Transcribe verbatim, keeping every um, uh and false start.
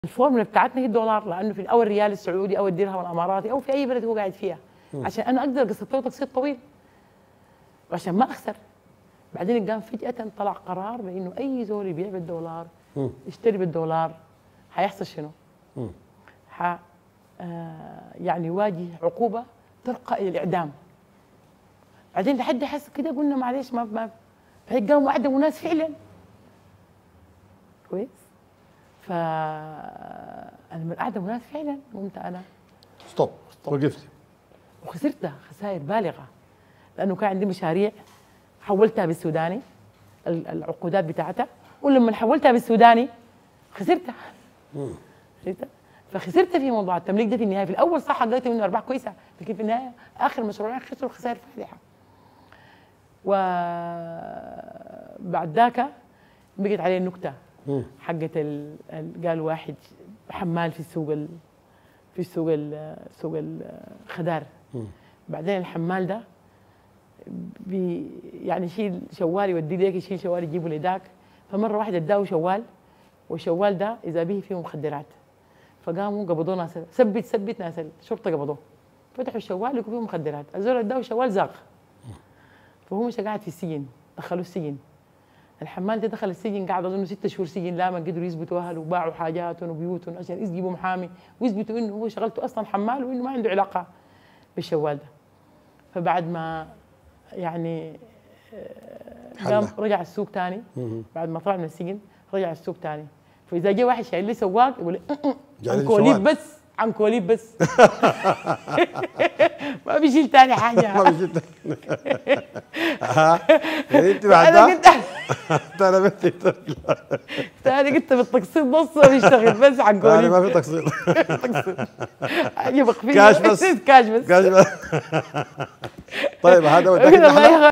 الفورمولا بتاعتنا هي الدولار، لانه في او الريال السعودي او الدرهم الاماراتي او في اي بلد هو قاعد فيها، م. عشان انا اقدر قصة له تقسيط طويل عشان ما اخسر. بعدين قام فجأة طلع قرار بانه اي زول يبيع بالدولار م. يشتري بالدولار حيحصل شنو؟ م. ح آه يعني يواجه عقوبة ترقى الى الاعدام. بعدين لحد حس كده قلنا معلش ما ما قاموا اعدموا ناس فعلا. كويس؟ ف انا من اعدم ناس فعلا قمت انا ستوب وقفتي وخسرتها خسائر بالغه، لانه كان عندي مشاريع حولتها بالسوداني العقودات بتاعتها، ولما حولتها بالسوداني خسرتها. خسرتها فخسرت في موضوع التمليك ده في النهايه. في الاول صح لقيت منه ارباح كويسه، لكن في النهايه اخر مشروعين خسروا خسائر فادحه. وبعد ذاك بقت عليه النكته حقت ال... قال واحد حمال في السوق ال... في السوق ال... سوق الخضار. بعدين الحمال ده بي يعني يشيل شوال يوديه ليك، يشيل شوال يجيبه لذاك. فمره واحد اداه شوال، والشوال ده اذا به فيه مخدرات، فقاموا قبضوه ناس ثبت ثبت ناس الشرطه قبضوه، فتحوا الشوال لقوا فيه مخدرات. الزول اداه شوال زاق، فهو مش قاعد في السجن، دخلوه السجن. الحمال ده دخل السجن قعد اظن ست شهور سجن، لا ما قدروا يثبتوا اهله وباعوا حاجاتهم وبيوتهم عشان يجيبوا محامي ويثبتوا انه هو شغلته اصلا حمال وانه ما عنده علاقه بالشوال ده. فبعد ما يعني قام رجع السوق ثاني، بعد ما طلع من السجن رجع السوق ثاني. فاذا جاء واحد شايل لي سواق يقول لي عن كوليب بس، عن كوليب بس. ما بيشيل ثاني حاجه. ما بيشيل ثاني. يعني انت بعدها انا بدي ثاني قلت بالتقسيط نص بيشتغل بس عن كوليب. ما في تقسيط. عجبك فيه كاش بس. كاش بس. كاش بس. طيب هذا